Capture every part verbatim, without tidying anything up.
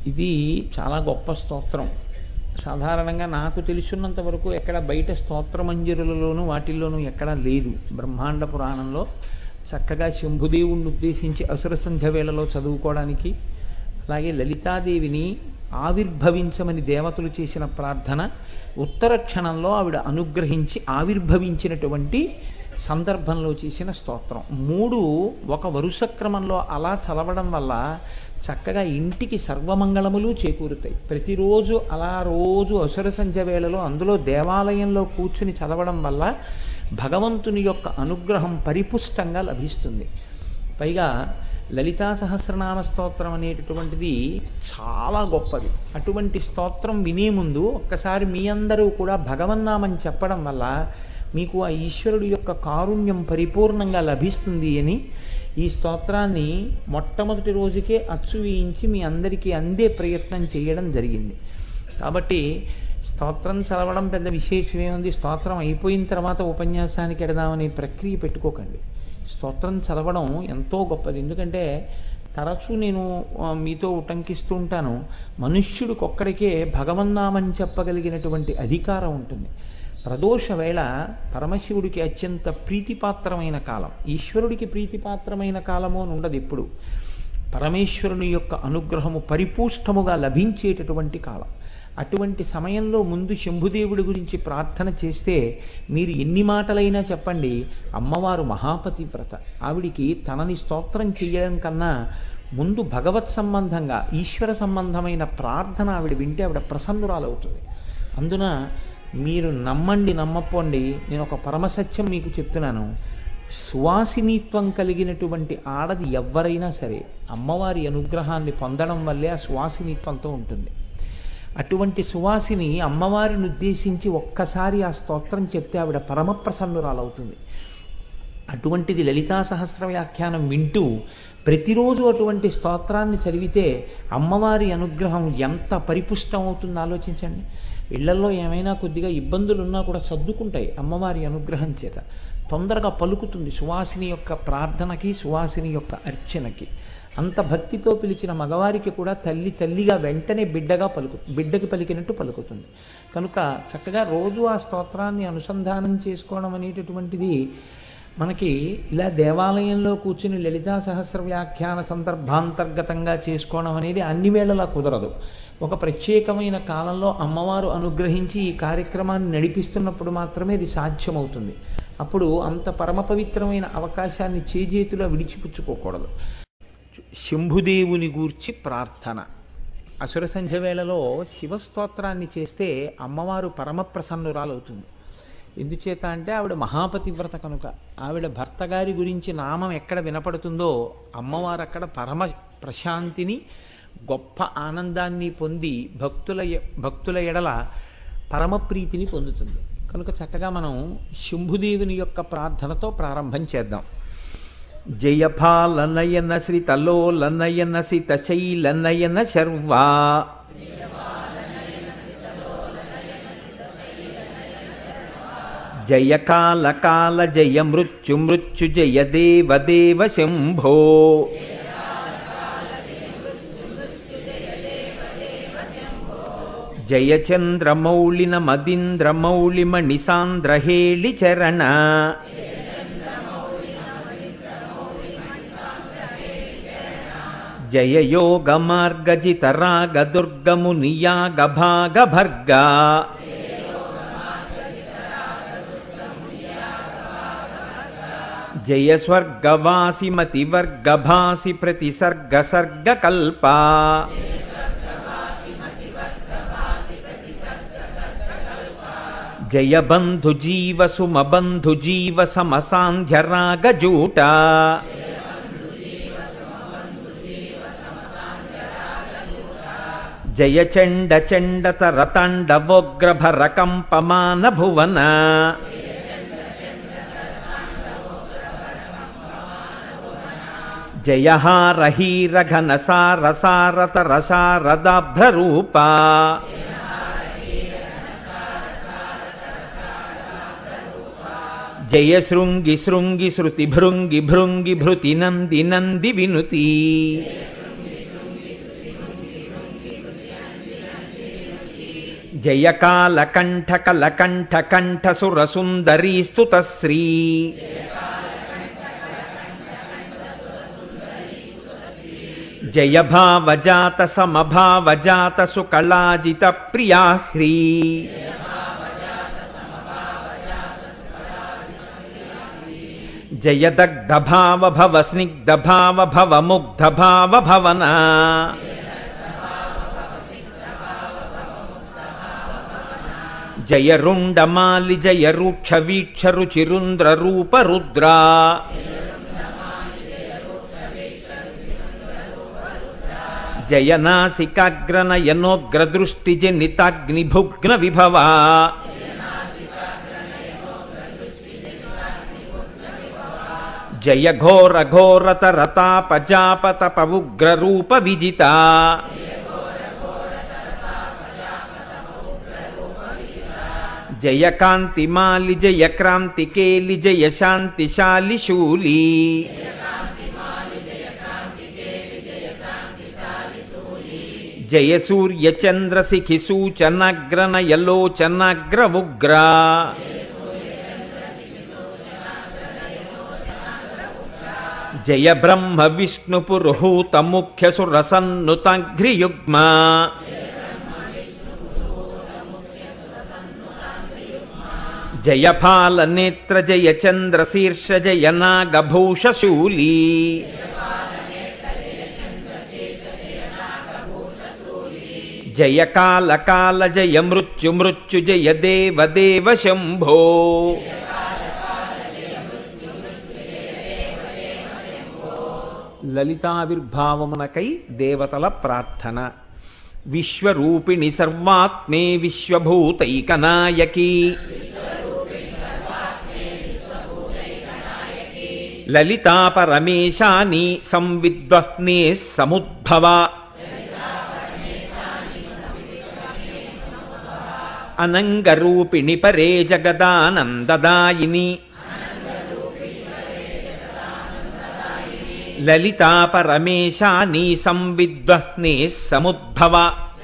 ఇది చాలా గొప్ప స్తోత్రం. సాధారణంగా నాకు తెలుసున్నంత వరకు ఎక్కడ బయట స్తోత్రమంజరులలోనూ వాటిల్లోనూ ఎక్కడా లేదు. బ్రహ్మాండ పురాణంలో చక్కగా శంభుదేవుణ్ణి ఉద్దేశించి అసుర సంధ్య వేళలో చదువుకోవడానికి, అలాగే లలితాదేవిని ఆవిర్భవించమని దేవతలు చేసిన ప్రార్థన ఉత్తర క్షణంలో ఆవిడ అనుగ్రహించి ఆవిర్భవించినటువంటి సందర్భంలో చేసిన స్తోత్రం. మూడు ఒక వరుస క్రమంలో అలా చదవడం వల్ల చక్కగా ఇంటికి సర్వమంగళములు చేకూరుతాయి. ప్రతిరోజు అలా రోజు అసుర సంధ్య వేళలో అందులో దేవాలయంలో కూర్చుని చదవడం వల్ల భగవంతుని యొక్క అనుగ్రహం పరిపుష్టంగా లభిస్తుంది. పైగా లలితా సహస్రనామ స్తోత్రం అనేటటువంటిది చాలా గొప్పది. అటువంటి స్తోత్రం వినే ముందు ఒక్కసారి మీ అందరూ కూడా భగవన్నామని చెప్పడం వల్ల మీకు ఆ ఈశ్వరుడి యొక్క కారుణ్యం పరిపూర్ణంగా లభిస్తుంది అని ఈ స్తోత్రాన్ని మొట్టమొదటి రోజుకే అచ్చు వేయించి మీ అందరికీ అందే ప్రయత్నం చేయడం జరిగింది. కాబట్టి స్తోత్రం చదవడం పెద్ద విశేషమేముంది, స్తోత్రం అయిపోయిన తర్వాత ఉపన్యాసానికి ఎడదామనే ప్రక్రియ పెట్టుకోకండి. స్తోత్రం చదవడం ఎంతో గొప్పది. ఎందుకంటే తరచూ నేను మీతో ఉటంకిస్తూ ఉంటాను, మనుష్యుడికొక్కడికే భగవన్నామని చెప్పగలిగినటువంటి అధికారం ఉంటుంది. ప్రదోష వేళ పరమశివుడికి అత్యంత ప్రీతిపాత్రమైన కాలం, ఈశ్వరుడికి ప్రీతిపాత్రమైన కాలము అని ఉండదు. ఎప్పుడు పరమేశ్వరుని యొక్క అనుగ్రహము పరిపూష్టముగా లభించేటటువంటి కాలం. అటువంటి సమయంలో ముందు శంభుదేవుడి గురించి ప్రార్థన చేస్తే మీరు ఎన్ని మాటలైనా చెప్పండి, అమ్మవారు మహాపతివ్రత. ఆవిడికి తనని స్తోత్రం చేయడం కన్నా ముందు భగవత్ సంబంధంగా ఈశ్వర సంబంధమైన ప్రార్థన ఆవిడ వింటే ఆవిడ ప్రసన్నురాలవుతుంది. అందున మీరు నమ్మండి నమ్మపోండి, నేను ఒక పరమసత్యం మీకు చెప్తున్నాను. సువాసినీత్వం కలిగినటువంటి ఆడది ఎవ్వరైనా సరే అమ్మవారి అనుగ్రహాన్ని పొందడం వల్లే ఆ సువాసినీత్వంతో ఉంటుంది. అటువంటి సువాసిని అమ్మవారిని ఉద్దేశించి ఒక్కసారి ఆ స్తోత్రం చెప్తే ఆవిడ పరమప్రసన్నురాలవుతుంది. అటువంటిది లలితా సహస్ర వ్యాఖ్యానం వింటూ ప్రతిరోజు అటువంటి స్తోత్రాన్ని చదివితే అమ్మవారి అనుగ్రహం ఎంత పరిపుష్టం అవుతుందో ఆలోచించండి. ఇళ్లలో ఏమైనా కొద్దిగా ఇబ్బందులు ఉన్నా కూడా సర్దుకుంటాయి అమ్మవారి అనుగ్రహం చేత. తొందరగా పలుకుతుంది సువాసిని యొక్క ప్రార్థనకి, సువాసిని యొక్క అర్చనకి. అంత భక్తితో పిలిచిన మగవారికి కూడా తల్లి తల్లిగా వెంటనే బిడ్డగా పలుకు బిడ్డకి పలికినట్టు పలుకుతుంది. కనుక చక్కగా రోజు ఆ స్తోత్రాన్ని అనుసంధానం చేసుకోవడం అనేటటువంటిది మనకి ఇలా దేవాలయంలో కూర్చుని లలితా సహస్ర వ్యాఖ్యాన సందర్భాంతర్గతంగా చేసుకోవడం అనేది అన్ని వేళలా కుదరదు. ఒక ప్రత్యేకమైన కాలంలో అమ్మవారు అనుగ్రహించి ఈ కార్యక్రమాన్ని నడిపిస్తున్నప్పుడు మాత్రమే ఇది సాధ్యమవుతుంది. అప్పుడు అంత పరమ పవిత్రమైన అవకాశాన్ని చేజేతిలో విడిచిపుచ్చుకోకూడదు. శంభుదేవుని గూర్చి ప్రార్థన. అసుర సంధ్య వేళలో శివస్తోత్రాన్ని చేస్తే అమ్మవారు పరమప్రసన్నురాలవుతుంది. ఎందుచేత అంటే ఆవిడ మహాపతివ్రత కనుక. ఆవిడ భర్త గారి గురించి నామం ఎక్కడ వినపడుతుందో అమ్మవారు అక్కడ పరమ ప్రశాంతిని, గొప్ప ఆనందాన్ని పొంది భక్తుల భక్తుల ఎడల పరమప్రీతిని పొందుతుంది. కనుక చక్కగా మనం శంభుదేవుని యొక్క ప్రార్థనతో ప్రారంభం చేద్దాం. జయపాలనయన శ్రీతలోలనయన సితశైలనయన శర్వా జయ కాల కాల జయ మృత్యు మృత్యు జయ దేవ దేవ శంభో జయ చంద్రమౌళిన మదీంద్రమౌళి మణిసాంద్రహేళి చరణ జయ యోగ మార్గజిత రాగ దుర్గమునియాగ భాగ భర్గా జయ స్వర్గవాసి మతివర్గభాసి ప్రతిసర్గ సర్గ కల్పా జయ బంధు జీవ సుమ బంధు జీవ సమసాంధ్య రాగ జూట జయ చండ చండతర తాండవోగ్రభర కంపమాన భువన జయ హార హీర ఘన సార సారతర శారదాభ్రరూపా జయ శృంగి శృంగి శృతి భృంగి భృంగి భృతి నంది నంది వినుతి జయకాళకంఠకలకంఠకంఠసురసుందరీ స్తుతశ్రీ జయ భావజాత సమభావజాత సుకళాజిత ప్రియా హ్రీ జయ దగ్ధ భావ భవ స్నిగ్ధ భావ భవ ముగ్ధ భావ భవన జయ రుండమాలి జయ రూక్ష వీక్ష రుచిరుంద్ర రూప రుద్రా జయ నాసికాగ్రనయనోగ్రదృష్టి జనితాగ్నిభుగ్న విభవా జయ ఘోర ఘోరతరతాపజాపతపవుగ్ర రూప విజిత జయ కాంతిమాలి జయ క్రాంతికేలి జయ శాంతిశాలి శూలి జయ సూర్యచంద్రశిఖి సూచనగ్రనయలోచనగ్రవుగ్ర జయ బ్రహ్మ విష్ణు పురుహూత ముఖ్య సురసన్నుతఘ్రియుగ్మ జయ ఫాల నేత్ర జయ చంద్రశీర్ష జయ నాగభూషశూలీ జయ కాల కాల జయ మృత్యు మృత్యు జయ దేవ దేవ శంభో లలితావిర్భావమునకై దేవతల ప్రార్థన. విశ్వరూపిణి సర్వాత్మే విశ్వభూతైకనాయకీ లలితా పరమేశాని సంవిద్వహ్నే సముద్భవ అనంగరూపిణి పరే జగదానందదాయిని లలితా పరమేశాని సంవిద్వహ్నే సముద్భవ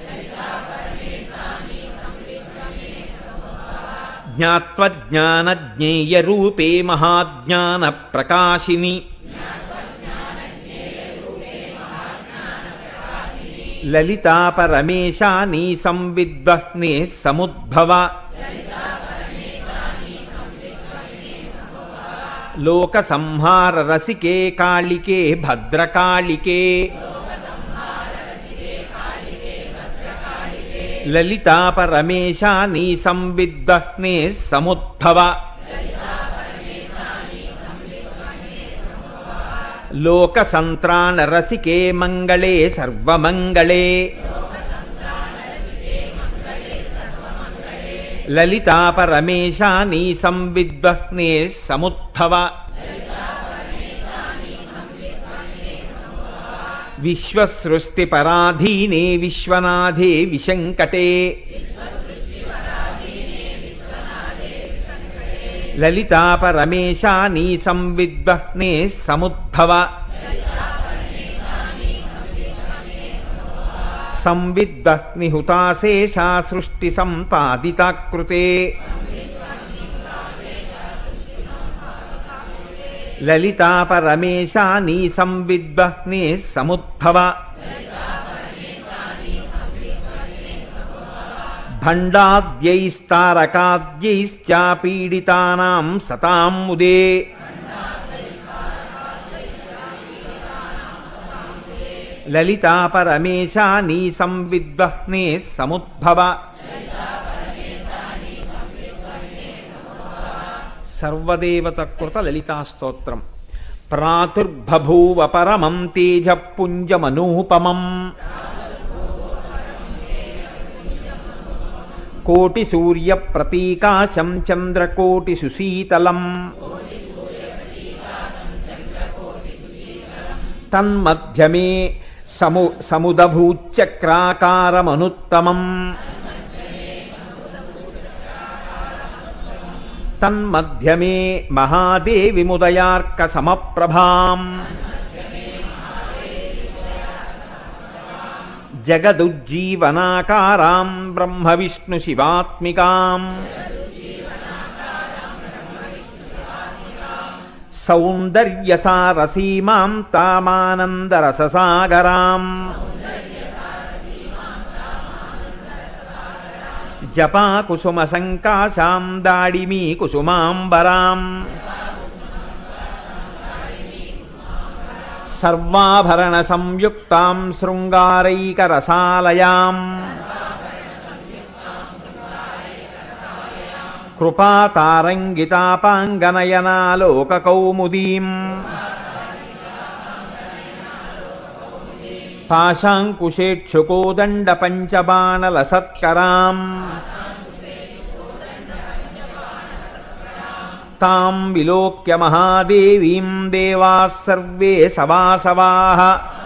జ్ఞాత్వజ్ఞానజ్ఞేయరూపే మహాజ్ఞాన ప్రకాశిని లలితా పరమేశాని సంవిద్వహ్నే సముద్భవ లోక సంహార రసికే కాళికే భద్రకాళికే లలితా పరమేశాని సంవిద్వహ్నే సముద్భవ లోక సంత్రాణ రసికే మంగళే సర్వమంగళే లలితా పరమేశాని సంవిద్వహ్నే సముద్భవ విశ్వసృష్టి పరాధీనే విశ్వనాథే విశంకటే లలితా పరమేశాని సంవిద్వహ్నే సముద్భవ సంవిద్వహ్ని హుతాశేషా సృష్టి సంపాదితాకృతే లలితా పరమేశాని సంవిద్వహ్నే సముద్భవ భండాద్యైస్తారకాద్యైశ్చాపీడితానాం సతాం ముదే లలితా పరమేశాని సంవిద్వహ్నే సముద్భవ సర్వదేవత కృత లలితా స్తోత్రం. ప్రాతుర్బభూవ పరమం తేజ పుంజమనూపమం కోటి సూర్య ప్రతీకాశం చంద్రకోటి సుశీతలం తన్మధ్యమే సము సముదభూచక్రాకారమనుత్తమం తన్మధ్యమే మహాదేవి ముదయార్క సమప్రభాం జగదుజ్జీవనాకారాం బ్రహ్మ విష్ణు శివాత్మికాం సౌందర్యసారసీమాం తామానందరససాగరాం జపాకుసుమ సంకాశాం దాడిమీ కుసుమాంబరాం సర్వాభరణ సంయుక్తాం శృంగారైకరసాలయాం కృపాతారంగితాపాంగనయనాలోకకౌముదీం పాశాంకుశేక్షుకోదండ పంచబాణలసత్కరాం తాం విలోక్య మహాదేవీం దేవాః సర్వే సవాసవాః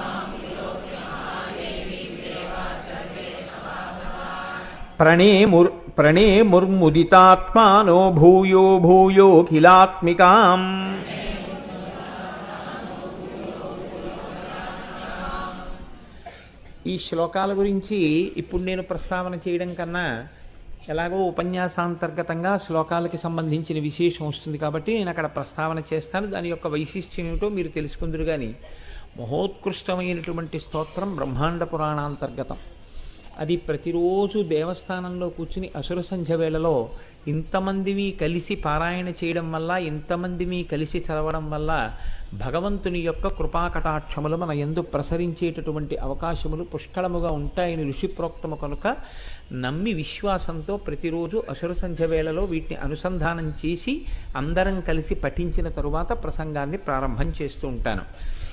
ప్రణేముర్ ప్రణేముర్ముదితాత్మానో భూయో భూయోఖిలాత్మికాం ఈ శ్లోకాల గురించి ఇప్పుడు నేను ప్రస్తావన చేయడం కన్నా ఎలాగో ఉపన్యాసాంతర్గతంగా శ్లోకాలకి సంబంధించిన విశేషం వస్తుంది కాబట్టి నేను అక్కడ ప్రస్తావన చేస్తాను. దాని యొక్క వైశిష్ట్యం ఏమిటో మీరు తెలుసుకుందరు. కానీ మహోత్కృష్టమైనటువంటి స్తోత్రం బ్రహ్మాండ పురాణాంతర్గతం. అది ప్రతిరోజు దేవస్థానంలో కూర్చుని అసుర సంధ్య వేళలో ఇంతమందివి కలిసి పారాయణ చేయడం వల్ల, ఇంతమందివి కలిసి చదవడం వల్ల భగవంతుని యొక్క కృపాకటాక్షములు మన యందు ప్రసరించేటటువంటి అవకాశములు పుష్కళముగా ఉంటాయని ఋషిప్రోక్తము కనుక నమ్మి విశ్వాసంతో ప్రతిరోజు అసుర సంధ్య వేళలో వీటిని అనుసంధానం చేసి అందరం కలిసి పఠించిన తరువాత ప్రసంగాన్ని ప్రారంభం చేస్తూ ఉంటాను.